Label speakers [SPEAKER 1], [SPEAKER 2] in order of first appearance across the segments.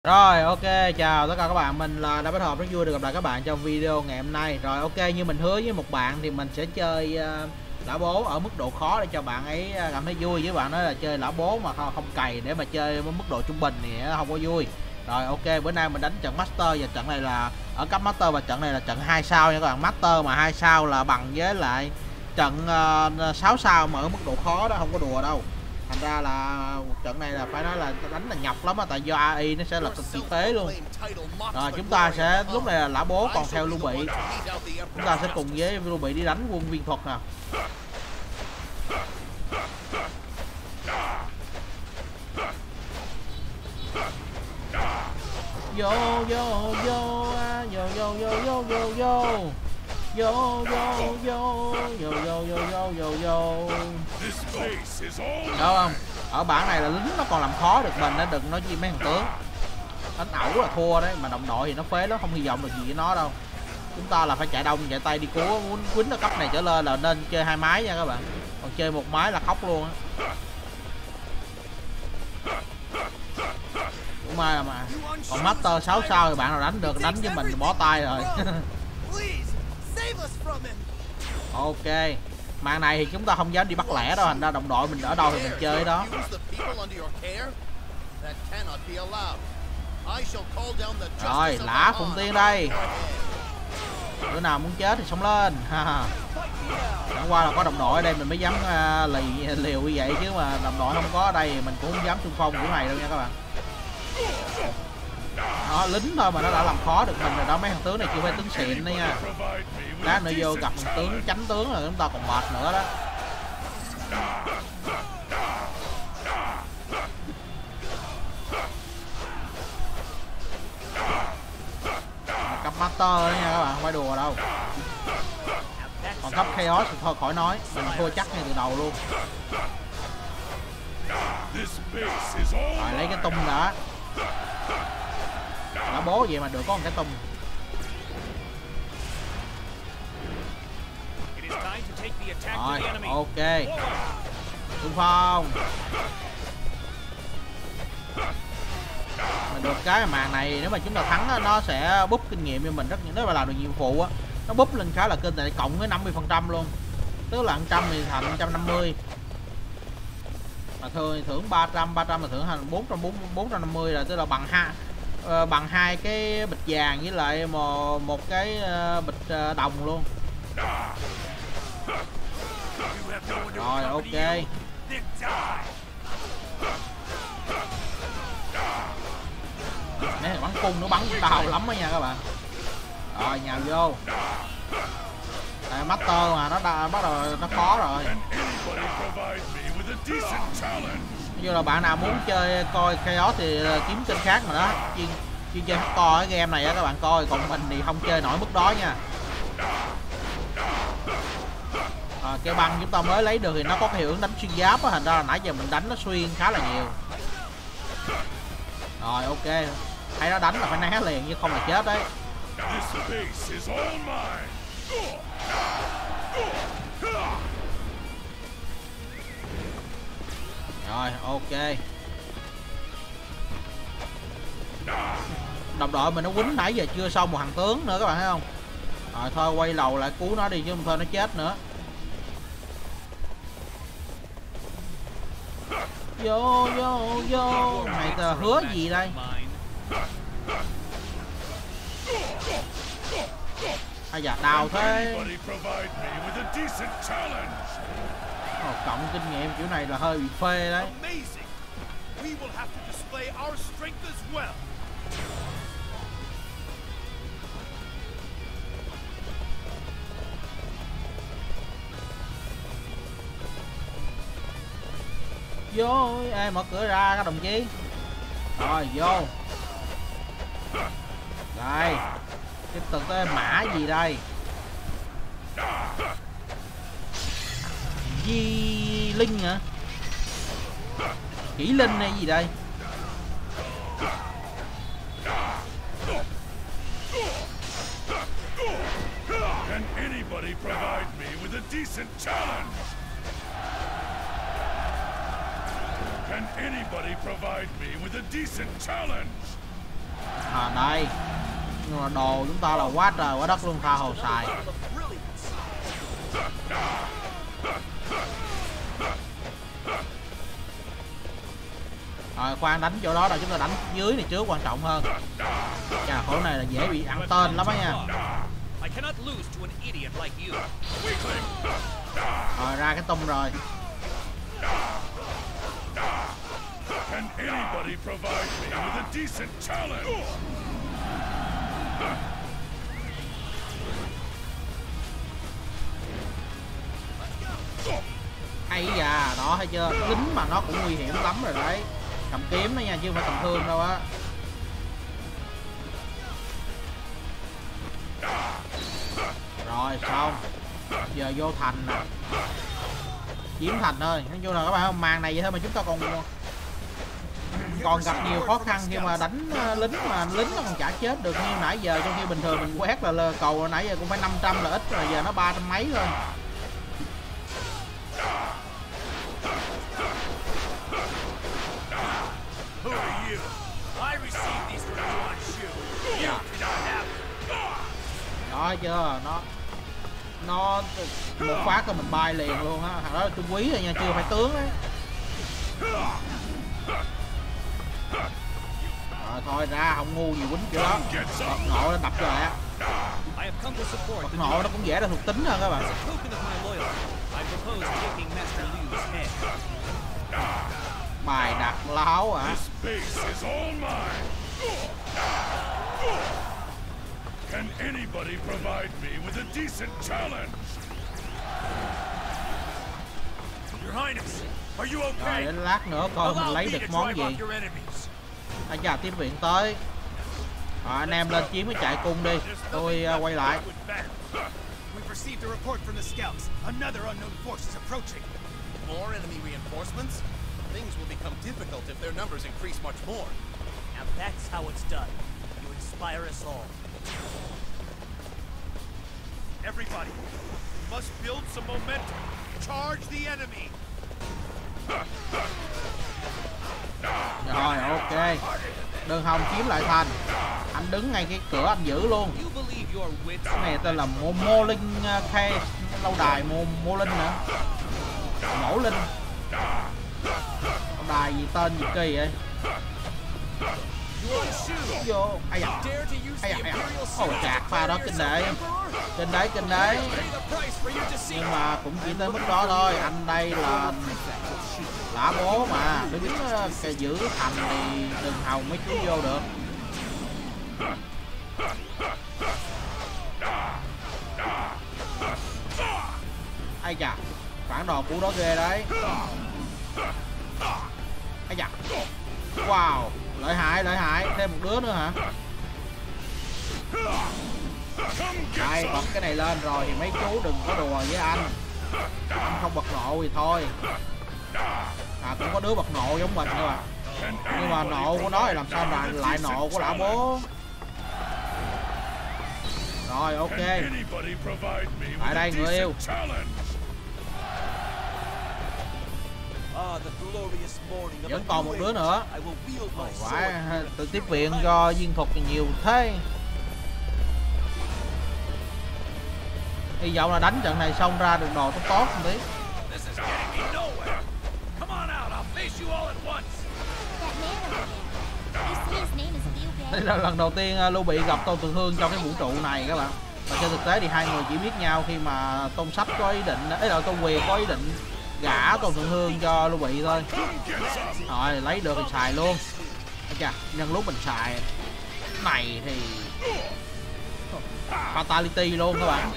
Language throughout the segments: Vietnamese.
[SPEAKER 1] Rồi ok, chào tất cả các bạn, mình là Đá Bách Hợp, rất vui được gặp lại các bạn trong video ngày hôm nay. Rồi ok, như mình hứa với một bạn thì mình sẽ chơi lã bố ở mức độ khó để cho bạn ấy cảm thấy vui. Với bạn nói là chơi lã bố mà không cày để mà chơi với mức độ trung bình thì không có vui. Rồi ok, bữa nay mình đánh trận Master và trận này là ở cấp Master, và trận này là trận 2 sao nha các bạn. Master mà 2 sao là bằng với lại trận 6 sao mà ở mức độ khó đó, không có đùa đâu. Thành ra là trận này là phải nói là đánh là nhọc lắm á, tại do AI nó sẽ là cực kỳ phế luôn. Rồi chúng ta sẽ lúc này là lã bố còn theo Lưu Bị, chúng ta sẽ cùng với Lưu Bị đi đánh quân viên thuật nào. Vô vô vô vô vô vô vô vô vô vô vô vô vô vô vô vô vô đó không? Ở bản này là lính nó còn làm khó được mình, nó đừng nói chi mấy thằng tướng. Đánh ẩu là thua đấy, mà đồng đội thì nó phế lắm, không hy vọng được gì với nó đâu. Chúng ta là phải chạy đông chạy tay đi cứu, muốn quýnh ở cấp này trở lên là nên chơi 2 máy nha các bạn, còn chơi 1 máy là khóc luôn á. Cũng may là mà còn Master 6 sao thì bạn nào đánh được đánh với mình thì bó tay rồi. Ok, màn này thì chúng ta không dám đi bắt lẻ đâu, thành ra đồng đội mình ở đâu thì mình chơi đó. Rồi lã Phụng Tiên đây, bữa nào muốn chết thì sống lên. Chẳng qua là có đồng đội ở đây mình mới dám liều như vậy, chứ mà đồng đội không có ở đây mình cũng không dám xung phong kiểu này đâu nha các bạn. Đó, lính thôi mà nó đã làm khó được mình rồi đó, mấy thằng tướng này chưa phải tướng xịn đấy nha. Lát nữa vô gặp thằng tướng chánh tướng rồi chúng ta còn mệt nữa đó. Cấp Master nha các bạn, không phải đùa đâu. Còn cấp Chaos thì thôi khỏi nói, mình thua chắc ngay từ đầu luôn. Rồi lấy cái tung đã. Đã bố vậy mà được có một cái tung. Rồi ok, xung phong. Mình được cái màn này nếu mà chúng ta thắng nó sẽ búp kinh nghiệm cho mình rất nhiều, nếu mà làm được nhiệm vụ á nó búp lên khá là kinh, tại cộng với 50% luôn, tức là 100 thì thành 150, mà thường thưởng 300 là thưởng thành 450 là tức là bằng hai cái bịch vàng với lại một cái bịch đồng luôn. Rồi ok, mấy bắn cung nó bắn đau lắm đó nha các bạn. Rồi nhào vô, tại Master mà nó bắt đầu nó khó rồi. Như là bạn nào muốn chơi coi Chaos thì kiếm kênh khác mà đó, chuyên chơi hardcore cái game này á các bạn coi, còn mình thì không chơi nổi mức đó nha. Cây băng chúng ta mới lấy được thì nó có cái hiệu ứng đánh xuyên giáp á, thành ra là nãy giờ mình đánh nó xuyên khá là nhiều. Rồi ok, thấy nó đánh là phải né liền chứ không là chết đấy. Rồi ok, đồng đội mình nó quýnh nãy giờ chưa xong một thằng tướng nữa các bạn thấy không. Rồi thôi quay lầu lại cứu nó đi chứ không thôi nó chết nữa. Vô vô vô, mày hứa gì đây? Ai da đau thế. Cộng kinh nghiệm kiểu này là hơi bị phê đấy. Vô, ê mở cửa ra các đồng chí. Rồi vô. Đây, tiếp tục tới mã gì đây? Di Linh hả? Kỹ Linh hay gì đây?
[SPEAKER 2] Can anybody provide me with a decent challenge? Can anybody provide me with a decent challenge?
[SPEAKER 1] Đây, nhưng mà đồ chúng ta là quá trời quá đất luôn, tha hồ xài. Rồi khoan đánh chỗ đó rồi chúng ta đánh dưới này trước, quan trọng hơn. Chà, khổ này là dễ bị ăn tên lắm á nha. Rồi ra cái tung rồi.
[SPEAKER 2] Can anybody provide me with a decent challenge?
[SPEAKER 1] Hay da, đó thấy chưa, lính mà nó cũng nguy hiểm lắm rồi đấy. Cầm kiếm đó nha, chứ không phải cầm thương đâu á. Rồi xong, giờ vô thành nè, chiếm thành thôi. Nói chung là các bạn màn này vậy thôi mà chúng ta còn gặp nhiều khó khăn khi mà đánh lính, mà lính nó còn chả chết được như nãy giờ, trong khi bình thường mình quét là cầu nãy giờ cũng phải 500 là ít rồi, giờ nó 300 mấy thôi. Đó chưa, nó một phát là mình bay liền luôn á. Thằng đó là trung quý rồi nha, chưa phải tướng đấy. Rồi thôi ra, không ngu gì quýnh kiểu đó. Bật nộ nó đập cho lại á. Bật nộ nó cũng dễ là thuộc tính hơn các bạn. Bài đặt láo hả?
[SPEAKER 2] Can anybody provide me with a decent challenge? Your Highness, are you okay?
[SPEAKER 1] Rồi đến lát nữa coi mình lấy được món gì. Anh chào tiếp viện tới. Rồi anh em lên chiếm cái trại cung đi, tôi quay lại.
[SPEAKER 3] We've received a report from the scouts. Another unknown force is approaching.
[SPEAKER 4] More enemy reinforcements? Things will become difficult if their numbers increase much more.
[SPEAKER 3] Now that's how it's done. You inspire us all. Everybody, we must build some momentum. Charge the enemy.
[SPEAKER 1] Rồi ok, Đường Hồng chiếm lại thành. Anh đứng ngay cái cửa anh giữ luôn. Cái này tên là Mô Linh Khe, lâu đài Mô Linh nữa, Mổ Linh. Lâu đài gì tên gì kỳ vậy? Vô, ai da, ôi chạc pha đó kinh đấy. Nhưng mà cũng chỉ tới mức đó thôi. Anh đây là lã bố mà, đứng giữ thành thì Đường Hồng mới cứu vô được. Ai da, phản đồ của đó ghê đấy. Ai da, wow, lợi hại, thêm một đứa nữa hả? Đây, bật cái này lên rồi thì mấy chú đừng có đùa với anh không bật nộ thì thôi. Cũng có đứa bật nộ giống mình thôi mà, nhưng mà nộ của nó thì làm sao mà lại nộ của lão bố. Rồi ok, lại đây người yêu. Vẫn còn một đứa nữa. Phải tự tiếp viện cho viên thuật nhiều thế. Hy vọng là đánh trận này xong ra được đồ tốt một tí. Đây là lần đầu tiên Lưu Bị gặp Tôn Tường Hương trong cái vũ trụ này các bạn. Và trên thực tế thì hai người chỉ biết nhau khi mà Tôn Sách có ý định, là Tôn Quyền có ý định gả Tôn Thượng Hương cho Lưu Bị thôi. Rồi lấy được thì xài luôn. Chà, nhân lúc mình xài này thì fatality luôn các bạn.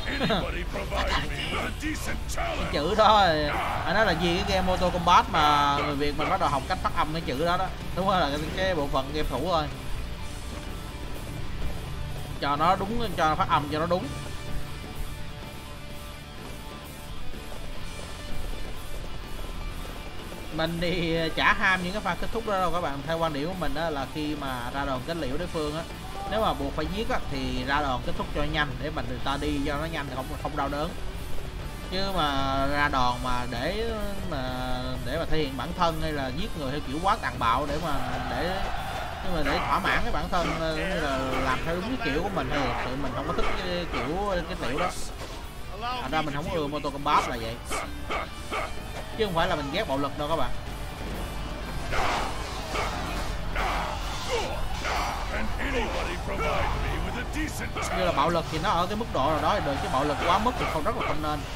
[SPEAKER 1] Cái chữ đó anh nói là vì cái game Mortal Kombat mà người Việt mình bắt đầu học cách phát âm cái chữ đó đó. Đúng rồi, là cái bộ phận game thủ thôi. Cho nó đúng, cho phát âm cho nó đúng. Mình thì chả ham những cái pha kết thúc đó đâu các bạn. Theo quan điểm của mình đó là khi mà ra đòn kết liễu đối phương á, nếu mà buộc phải giết á, thì ra đòn kết thúc cho nhanh để mình người ta đi cho nó nhanh, không đau đớn. Chứ mà ra đòn mà để mà thể hiện bản thân hay là giết người theo kiểu quá tàn bạo để nhưng mà để thỏa mãn cái bản thân như là làm theo đúng cái kiểu của mình thì thực sự mình không có thích cái kiểu đó. Thành ra mình không ưa Mortal Kombat là vậy, chứ không phải là mình ghét bạo lực đâu các bạn. Như là bạo lực thì nó ở cái mức độ nào đó thì được, chứ bạo lực quá mức thì không, rất là không nên.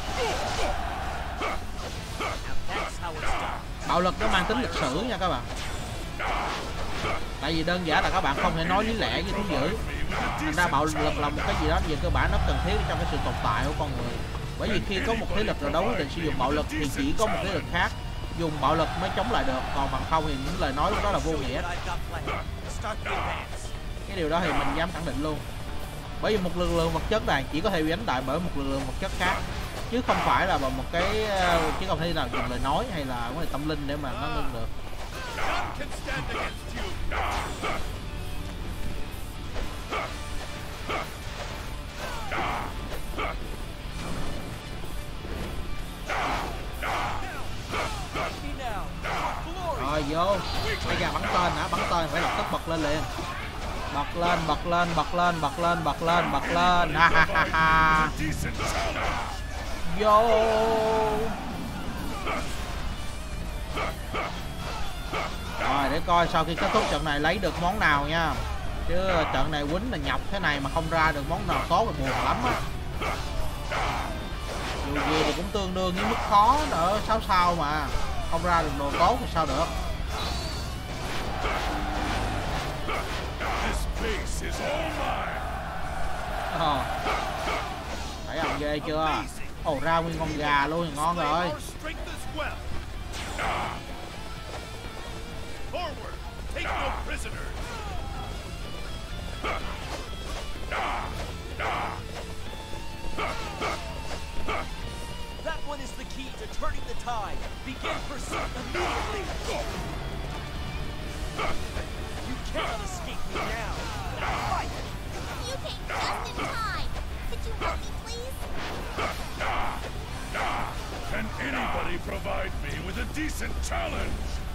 [SPEAKER 1] Bạo lực nó mang tính lịch sử nha các bạn. Tại vì đơn giản là các bạn không thể nói lý lẽ với thú dữ. Thành ra bạo lực là một cái gì đó về cơ bản nó cần thiết trong cái sự tồn tại của con người. Bởi vì khi có một thế lực nào đó quyết định sử dụng bạo lực thì chỉ có một thế lực khác dùng bạo lực mới chống lại được, còn bằng không thì những lời nói lúc đó là vô nghĩa. Cái điều đó thì mình dám khẳng định luôn. Bởi vì một lực lượng vật chất này chỉ có thể bị đánh bại bởi một lực lượng vật chất khác, chứ không phải là bằng một cái, chứ không thể nào dùng lời nói hay là vấn đề tâm linh để mà nó ngưng được. Rồi vô, bây giờ bắn tên hả? Bắn tên phải lập tức bật lên liền. Bật lên, bật lên, bật lên, bật lên, bật lên, bật lên. Ha ha ha ha. Vô. Rồi để coi sau khi kết thúc trận này lấy được món nào nha. Chứ trận này quýnh là nhọc thế này mà không ra được món nào tốt là buồn lắm á. Dù gì thì cũng tương đương với mức khó ở 6 sao mà. Không ra được đồ tốt thì sao được. Thấy ông ghê chưa? Ồ, ra nguyên con gà luôn thì ngon rồi.
[SPEAKER 5] That one is the key to turning the tide. Begin pursuit immediately. You cannot escape me now. Fight!
[SPEAKER 6] You came just in time. Could you help me, please?
[SPEAKER 2] Can anybody provide me with a decent challenge?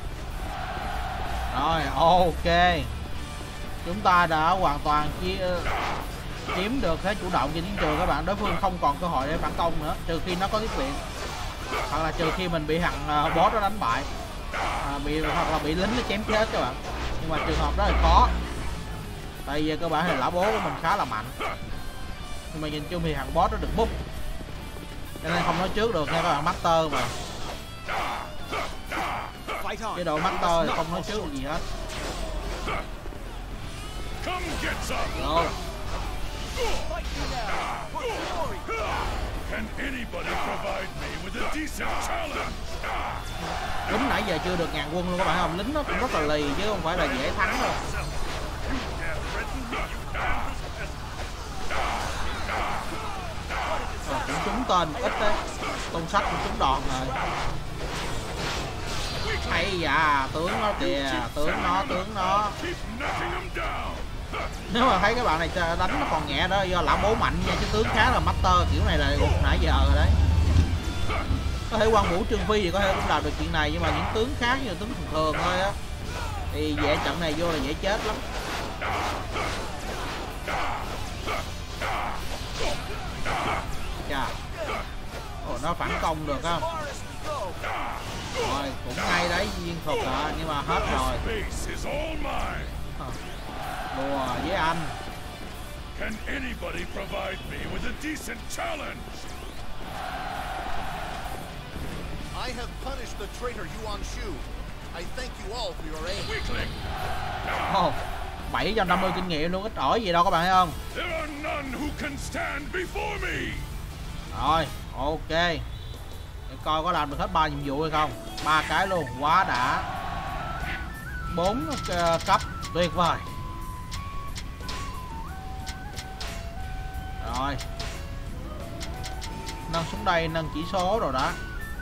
[SPEAKER 1] Rồi, ok. Chúng ta đã hoàn toàn chiếm được thế chủ động trên chiến trường các bạn. Đối phương không còn cơ hội để phản công nữa, trừ khi nó có tiếp viện, hoặc là trừ khi mình bị thằng boss đó đánh bại, hoặc là bị lính nó chém chết các bạn. Nhưng mà trường hợp đó thì khó, tại vì cơ bản thì lão bố của mình khá là mạnh, nhưng mà nhìn chung thì thằng boss nó được búp, cho nên không nói trước được nha các bạn. Master mà, chế độ Master thì không nói trước được gì hết. Rồi.
[SPEAKER 2] Can anybody provide me with a decent challenge?
[SPEAKER 1] Lính nãy giờ chưa được 1000 quân luôn các bạn không? Lính nó cũng rất là lì chứ không phải là dễ thắng đâu. Cũng trúng tên ít đấy. Tôn sách cũng trúng đòn rồi. Hay dạ, tướng nó kìa, tướng nó. Nếu mà thấy các bạn này đánh nó còn nhẹ đó do lão bố mạnh nha, chứ tướng khá là Master kiểu này là gục nãy giờ rồi đấy. Có thể Quan Vũ Trương Phi thì có thể cũng làm được chuyện này, nhưng mà những tướng khác như là tướng thường thường thôi á thì dễ, trận này vô là dễ chết lắm. Chà. Ồ, nó phản công được á. Rồi, cũng ngay đấy viên thuật à, nhưng mà hết rồi. Đùa với anh.
[SPEAKER 2] Can anybody provide me with a decent challenge?
[SPEAKER 4] I have punished the traitor Yuan Shu. I thank you all for your aid.
[SPEAKER 2] Weakling!
[SPEAKER 1] Oh, 750 kinh nghiệm luôn, ít ỏi gì đâu các bạn thấy không?
[SPEAKER 2] There are none who can stand before me.
[SPEAKER 1] Rồi, ok. Để coi có làm được hết 3 nhiệm vụ hay không. 3 cái luôn, quá đã. 4 cấp, tuyệt vời. Rồi. Nâng xuống đây, nâng chỉ số rồi đó.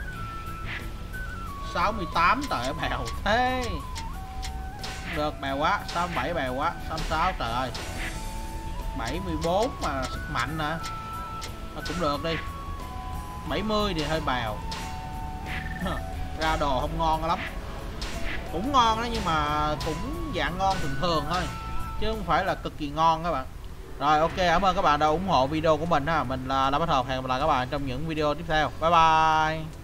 [SPEAKER 1] 68 trời bèo thế. Được bèo quá, 67 bèo quá, 66 trời ơi. 74 mà sức mạnh nè. Nó cũng được đi. 70 thì hơi bèo. Ra đồ không ngon lắm. Cũng ngon đó nhưng mà cũng dạng ngon thường thường thôi, chứ không phải là cực kỳ ngon các bạn. Rồi ok, cảm ơn các bạn đã ủng hộ video của mình ha. Mình là Bắt Hộp, hẹn gặp lại các bạn trong những video tiếp theo. Bye bye.